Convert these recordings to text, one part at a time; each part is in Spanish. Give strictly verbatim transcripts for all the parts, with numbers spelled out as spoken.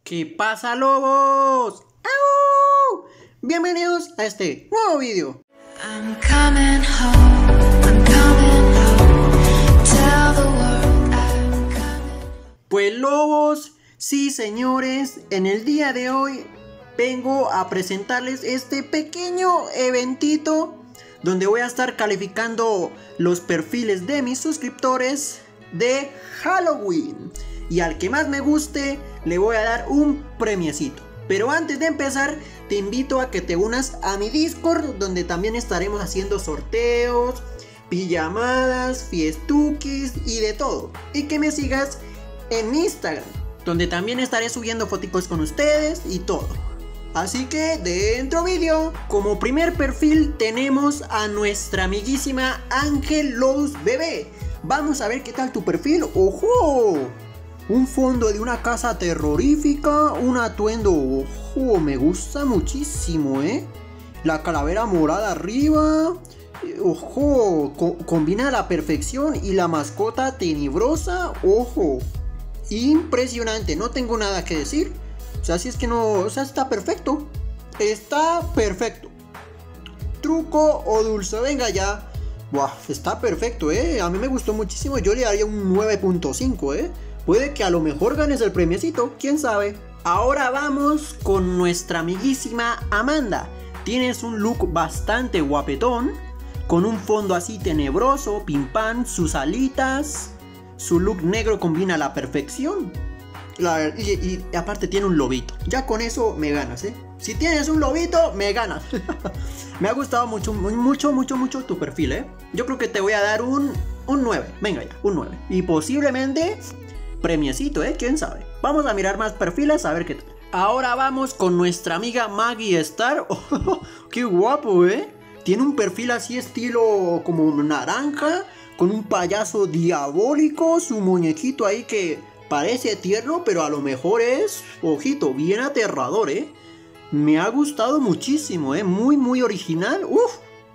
¿Qué pasa, lobos? ¡Au! Bienvenidos a este nuevo vídeo. I'm coming home, I'm coming home. Tell the world I'm coming. Pues lobos, sí señores, en el día de hoy vengo a presentarles este pequeño eventito donde voy a estar calificando los perfiles de mis suscriptores de Halloween. Y al que más me guste le voy a dar un premiecito. Pero antes de empezar te invito a que te unas a mi Discord, donde también estaremos haciendo sorteos, pijamadas, fiestuquis y de todo. Y que me sigas en Instagram, donde también estaré subiendo fotos con ustedes y todo. Así que dentro vídeo. Como primer perfil tenemos a nuestra amiguísima Ángel Lobos Bebé. Vamos a ver qué tal tu perfil. ¡Ojo! Un fondo de una casa terrorífica, un atuendo, ojo, me gusta muchísimo, ¿eh? La calavera morada arriba, ojo, co combina a la perfección, y la mascota tenebrosa, ojo, impresionante, no tengo nada que decir. O sea, si es que no, o sea, está perfecto, está perfecto. Truco o dulce, venga ya. Buah, está perfecto, ¿eh? A mí me gustó muchísimo, yo le daría un nueve punto cinco, ¿eh? Puede que a lo mejor ganes el premiecito, quién sabe. Ahora vamos con nuestra amiguísima Amanda. Tienes un look bastante guapetón, con un fondo así tenebroso, pim pam, sus alitas. Su look negro combina a la perfección. La, y, y, y aparte tiene un lobito. Ya con eso me ganas, ¿eh? Si tienes un lobito, me ganas. Me ha gustado mucho, mucho, mucho, mucho tu perfil, ¿eh? Yo creo que te voy a dar un, un nueve. Venga ya, un nueve. Y posiblemente premiecito, ¿eh? ¿Quién sabe? Vamos a mirar más perfiles a ver qué tal. Ahora vamos con nuestra amiga Maggie Star. Oh, ¡qué guapo, eh! Tiene un perfil así estilo como naranja, con un payaso diabólico, su muñequito ahí que parece tierno, pero a lo mejor es, ojito, bien aterrador, ¿eh? Me ha gustado muchísimo, ¿eh? Muy, muy original. ¡Uf!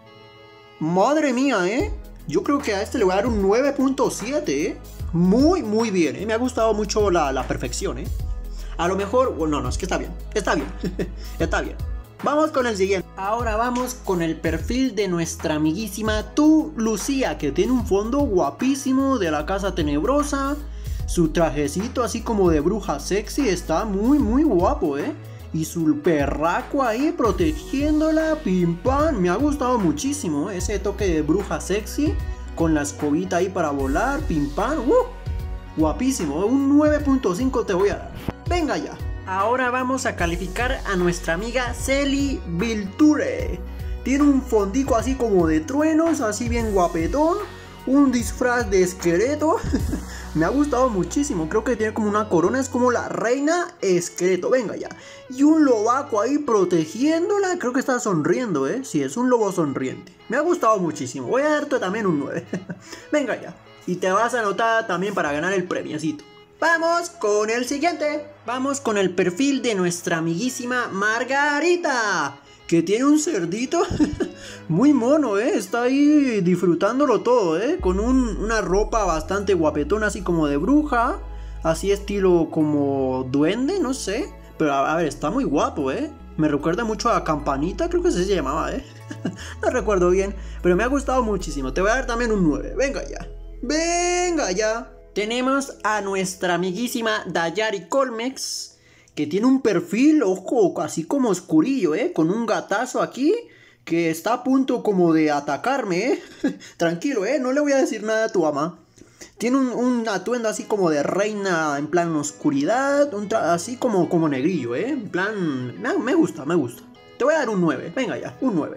Madre mía, ¿eh? Yo creo que a este le voy a dar un nueve punto siete, ¿eh? Muy, muy bien, ¿eh? Me ha gustado mucho la, la perfección, ¿eh? A lo mejor, bueno, no, es que está bien, está bien, está bien. Vamos con el siguiente. Ahora vamos con el perfil de nuestra amiguísima Tu Lucía, que tiene un fondo guapísimo de la casa tenebrosa. Su trajecito así como de bruja sexy está muy, muy guapo, ¿eh? Y su perraco ahí protegiéndola, pim pam. Me ha gustado muchísimo, ¿eh? Ese toque de bruja sexy, con la escobita ahí para volar, pim pam, uh, guapísimo, un nueve punto cinco te voy a dar. Venga ya. Ahora vamos a calificar a nuestra amiga Celi Vilture. Tiene un fondico así como de truenos, así bien guapetón, un disfraz de esqueleto. Me ha gustado muchísimo, creo que tiene como una corona, es como la reina esqueleto, venga ya. Y un lobaco ahí protegiéndola, creo que está sonriendo, eh, sí, es un lobo sonriente. Me ha gustado muchísimo, voy a darte también un nueve. Venga ya, y te vas a anotar también para ganar el premiecito. Vamos con el siguiente. Vamos con el perfil de nuestra amiguísima Margarita, que tiene un cerdito muy mono, ¿eh? Está ahí disfrutándolo todo, ¿eh? Con un, una ropa bastante guapetona, así como de bruja, así estilo como duende, no sé. Pero a, a ver, está muy guapo, ¿eh? Me recuerda mucho a Campanita, creo que así se llamaba, ¿eh? No recuerdo bien, pero me ha gustado muchísimo. Te voy a dar también un nueve, venga ya. Venga ya. Tenemos a nuestra amiguísima Dayari Colmex, que tiene un perfil, ojo, así como oscurillo, ¿eh? Con un gatazo aquí, que está a punto como de atacarme, ¿eh? Tranquilo, ¿eh? No le voy a decir nada a tu ama. Tiene un, un atuendo así como de reina, en plan oscuridad, un así como, como negrillo, ¿eh? En plan, me, me gusta, me gusta. Te voy a dar un nueve, venga ya, un nueve.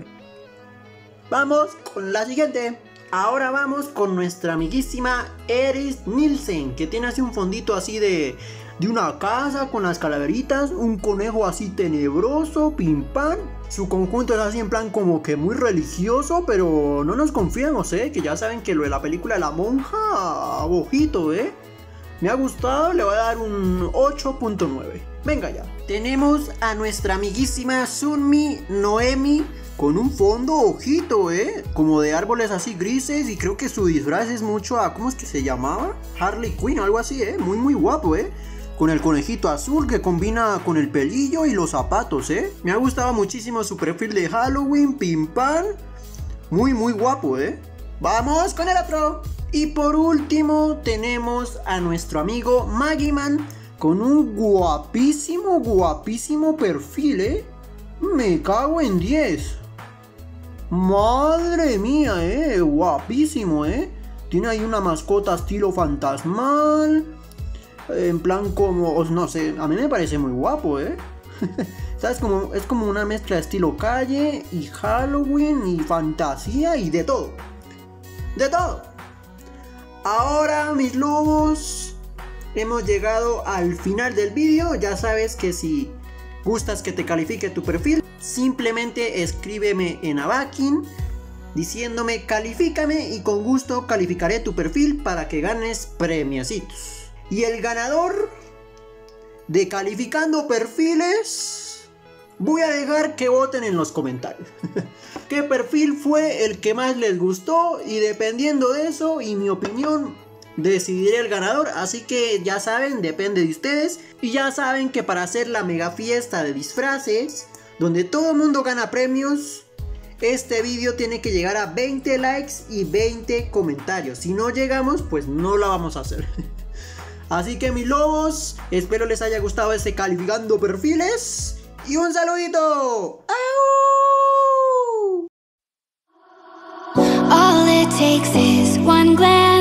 Vamos con la siguiente. Ahora vamos con nuestra amiguísima Eris Nielsen, que tiene así un fondito así de, de una casa con las calaveritas, un conejo así tenebroso, pim pam. Su conjunto es así en plan como que muy religioso, pero no nos confiamos, ¿eh? Que ya saben que lo de la película de la monja, ojito, ¿eh? Me ha gustado, le voy a dar un ocho punto nueve. Venga ya. Tenemos a nuestra amiguísima Sunmi Noemi, con un fondo, ojito, eh, como de árboles así grises, y creo que su disfraz es mucho a, ¿cómo es que se llamaba? Harley Quinn, algo así, eh, muy muy guapo, eh. con el conejito azul que combina con el pelillo y los zapatos, ¿eh? Me ha gustado muchísimo su perfil de Halloween, Pim Pam. Muy, muy guapo, ¿eh? Vamos con el otro. Y por último tenemos a nuestro amigo Maggie-Man con un guapísimo, guapísimo perfil, ¿eh? Me cago en diez. Madre mía, ¿eh? Guapísimo, ¿eh? Tiene ahí una mascota estilo fantasmal. En plan como, no sé, a mí me parece muy guapo, ¿eh? ¿Sabes? Como, es como una mezcla de estilo calle y Halloween y fantasía y de todo. De todo. Ahora, mis lobos, hemos llegado al final del vídeo. Ya sabes que si gustas que te califique tu perfil, simplemente escríbeme en Avakin diciéndome califícame y con gusto calificaré tu perfil para que ganes premiecitos. Y el ganador de calificando perfiles, voy a dejar que voten en los comentarios qué perfil fue el que más les gustó, y dependiendo de eso y mi opinión decidiré el ganador. Así que ya saben, depende de ustedes. Y ya saben que para hacer la mega fiesta de disfraces donde todo el mundo gana premios, este vídeo tiene que llegar a veinte likes y veinte comentarios. Si no llegamos, pues no la vamos a hacer. Así que mis lobos, espero les haya gustado este calificando perfiles. Y un saludito. ¡Au! All it takes is one glance.